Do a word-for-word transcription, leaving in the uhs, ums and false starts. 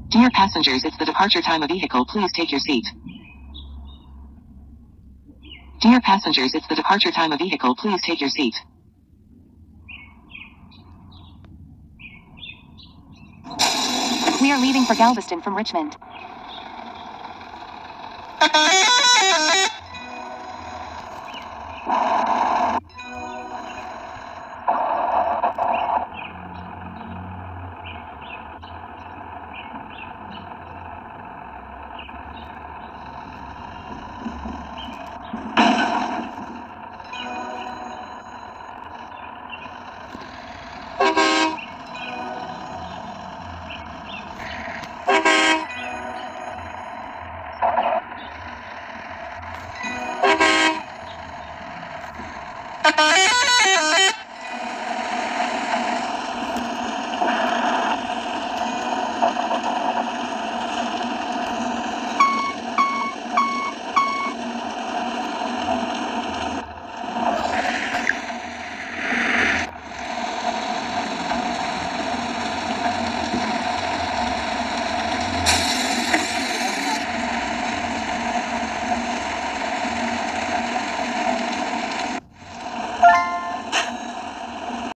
Dear passengers, it's the departure time of vehicle. Please take your seat. Dear passengers, it's the departure time of vehicle. Please take your seat. We are leaving for Galveston from Richmond.